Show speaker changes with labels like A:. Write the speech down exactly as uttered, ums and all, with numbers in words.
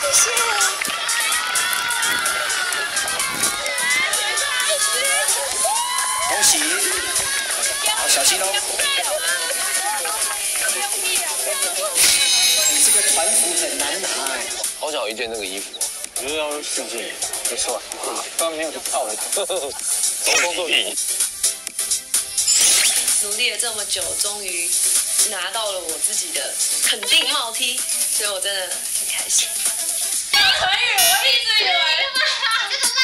A: 谢。恭喜，好，小心哦。你这个团服很难拿哎。
B: 好想有一件这个衣服哦。
C: 我觉得要试镜，没错，刚刚没有就跳了。
B: 总工作椅。
D: 努力了这么久，终于拿到了我自己的肯定帽 T， 所以我真的很开心。可以，我一直以为。